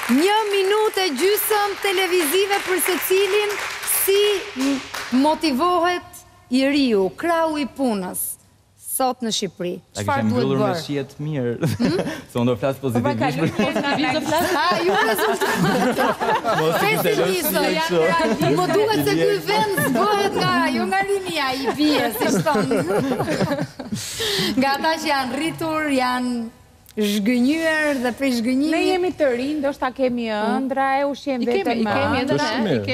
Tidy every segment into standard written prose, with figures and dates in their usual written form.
1 minutë e gjysmë televizive për secilin, si motivohet i riu, krau i punës, sot në Shqipëri. Çfarë duhet bërë? Me shihet mirë. Se unë do flas pozitivisht. Ju rezultat. Më duhet se ky vend zbëhet jo nga rinia i bie, si thon. Nga ata që janë rritur, janë zhgënjur dhe për zhgënjimi. Ne jemi të rinj, ndoshta kemi ëndra, e ushqem vetëm I kemi ëndra,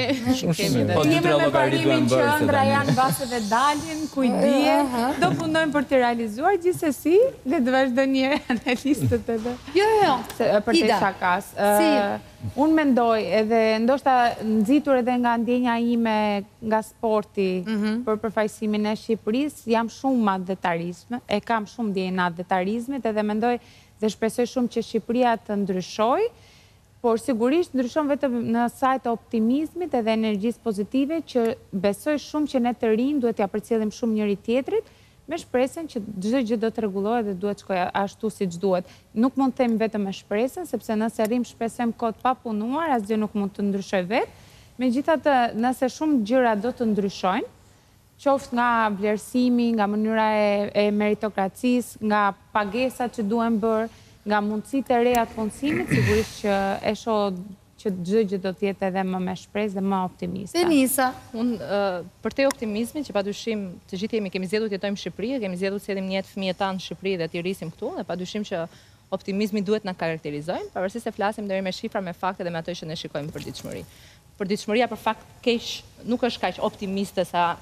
jemi me parimin që ëndra janë base dhe dalin, kujdie, do punojmë për të realizuar, gjithsesi, le të vazhdo një analistët edhe. Jo. Për të shakas. Unë mendoj edhe ndoshta nxitur edhe nga ndjenja ime nga sporti për përfaqësimin e Shqipërisë, jam shumë madhëtarizme, e kam shumë ndjenjën e madhëtarizmit edhe mendoj dhe shpresoj shumë që Shqipëria të ndryshoj, por sigurisht ndryshon vetëm në sajt e optimizmit edhe energjisë pozitive që besoj shumë që ne të rinj duhet t'ia përcjellim shumë njëri tjetrit, me shpresën që çdo gjë do të rregullohet dhe duhet shkojë ashtu siç duhet. Nuk mund të them vetëm me shpresën, sepse nëse rrim shpresojmë kohë pa punuar, asgjë nuk mund të ndryshojë vetë. Megjithatë, nëse shumë gjëra do të ndryshojnë, qoftë nga vlerësimi, nga mënyra e meritokracisë, nga pagesat që duhen bërë, nga mundësitë e reja të punësimit, sigurisht që e shoh që çdo gjë do të jetë edhe më me shpresë dhe më optimiste. Denisa, unë për te optimizmin që padyshim të gjithë kemi zgjedhur të jetojmë në Shqipëri, kemi zgjedhur të sjellim një jetë fëmijët tanë në Shqipëri dhe të rrisim këtu, dhe padyshim që optimizmi duhet na karakterizojnë, pavarësisht se flasim deri me shifra, me fakte dhe me ato që ne shikojmë për ditëshmëri. Përditshmëria për fakt keq nuk është kaq optimiste sa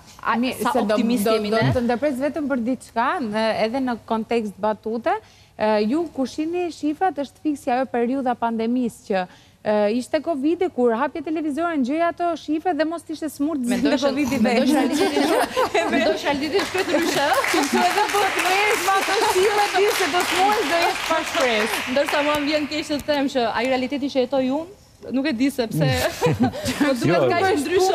optimist jemi ne. Do të ndërpres vetëm për diçka, edhe në kontekst batute, ju kur shihni shifrat është fiksi ajo periudha pandemisë që ishte Covidi, kur hapje televizorin, gjëja ato shifre dhe mos ishte smurt zë Covidi dhe Mendosh Alditi shkret ndryshe. Që edhe po të merresh me ato sille ti se do të mos do jesh pa shpresë. Ndërsa mua më vjen keq të them që ai realiteti që jetoj unë, nuk e di sepse duhet kaq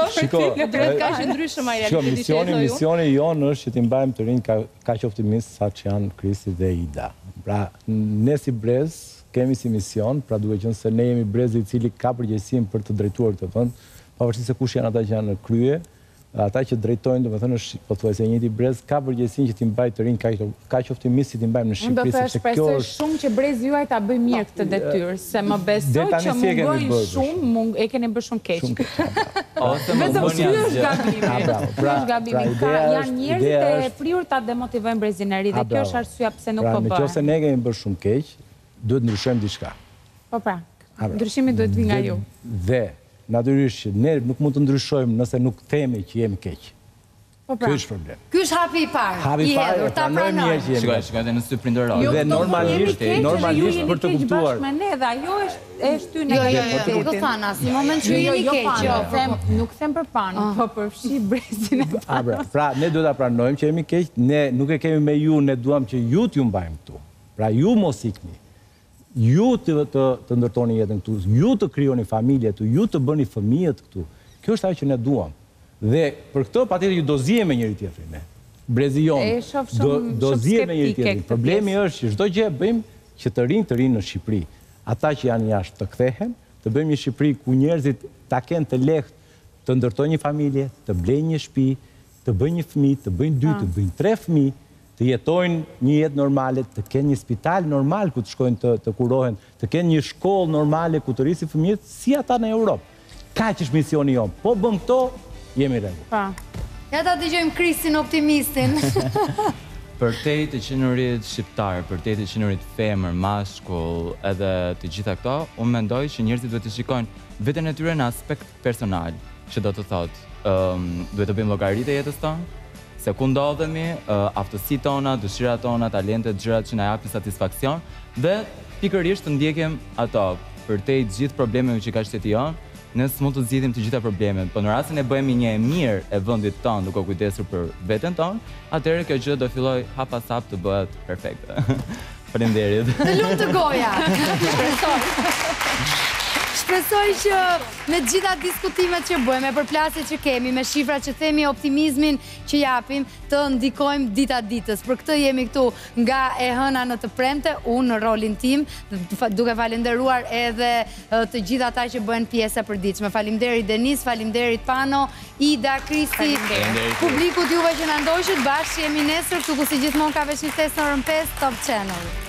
ndryshëm ai realiteti që jetoj unë. Misioni jonë është që t'i mbajmë të rinj kaq optimist sa që janë Krisi dhe Ida. Pra, ne si brez kemi si mision, pra duke qenë se ne jemi brezi I cili ka përgjegjësinë për të drejtuar këtë vend, pavarësisht se kush janë ata që janë në krye, ata që drejtojnë, domethënë është pothuajse e njëjti brez, ka përgjegjësinë që t'i mbajë të rinj kaq optimist si t'i mbajmë në Shqipëri, sepse kjo është shumë që brezi juaj ta bëj mirë këtë detyrë, se më besoj që mungojnë shumë, e keni bërë shumë keq. Vetëm ky është gabimi. Janë njerëz të prirur ta demotivojnë brezin e ri dhe kjo është arsyeja pse nuk po bëhen. Nëse ne kemi bërë shumë keq, duhet ndryshojmë diçka. Po pra, ndryshimi duhet vi nga ju. Dhe natyrisht ne nuk mund të ndryshojmë nëse nuk themi që jemi keq. Ky është problem. Ky është hapi I parë. Hapi I parë, ta pranojmë që jemi. Shikoj në sy prindëror. Dhe normalisht për të kuptuar. Me ne dhe ajo është shtynë nga Jo, do thana, si moment që jeni keq. Nuk them për panë, po përfshi brezin e parë. Pra, ne duhet ta pranojmë që jemi keq, ne nuk e kemi me ju, ne duam që ju t'ju mbajmë këtu. Pra, ju mos ikni. Ju të ndërtoni jetën këtu, ju të krijoni familje këtu, ju të bëni fëmijët këtu. Kjo është ajo që ne duam. Dhe për këtë patjetër ju do zihem me njëri tjetrin ne. Brezi jon do zihem me njëri tjetrin. Problemi është që çdo gjë e bëjmë që të rinë në Shqipëri. Ata që janë jashtë të kthehen, të bëjmë një Shqipëri ku njerëzit ta kenë të lehtë të ndërtojnë një familje, të blejnë një shtëpi, të bëjnë një fëmijë, të bëjnë 2, të bëjnë 3 fëmijë, të jetojnë një jetë normale, të kenë një spital normal ku të shkojnë të kurohen, të kenë një shkollë normale ku të rrisin fëmijët, si ata në Europë. Kaq është misioni jonë. Po bëm këto, jemi rregull. Ja ta dëgjojmë Krisin optimistin. Për te të qenurit shqiptar, për te të qenurit femër, mashkull, edhe të gjitha këto, unë mendoj që njerëzit duhet të shikojnë veten e tyre në aspekt personal, që do të thotë, duhet të bëjmë llogaritë e jetës tonë, se ku ndodhemi, aftësitë tona, dëshirat tona, talentet, gjërat që na japin satisfaksion dhe pikërisht të ndjekim ato. Për te gjithë problemeve që ka shteti jonë, ne s'mund të zgjidhim të gjitha problemet, por në rastin e bëhemi një e mirë e vendit tonë duke kujdesur për veten tonë, atëherë kjo gjë do filloj hap pas hap të bëhet perfekte. Faleminderit. Të lumë të goja. Shpresoj që me gjitha diskutimet që bëjmë, me përplasjet që kemi, me shifra që themi, optimizmin që japim, të ndikojmë dita ditës. Për këtë jemi këtu nga e hëna në të premte, unë në rolin tim, duke falenderuar edhe të gjitha ata që bëhen pjesa e përditshme. Faleminderit Denis, faleminderit Pano, Ida, Kristi, publikut juve që na ndoqët, bashkë jemi nesër, këtu ku si gjithmonë ka veç një test në orën 5, Top Channel.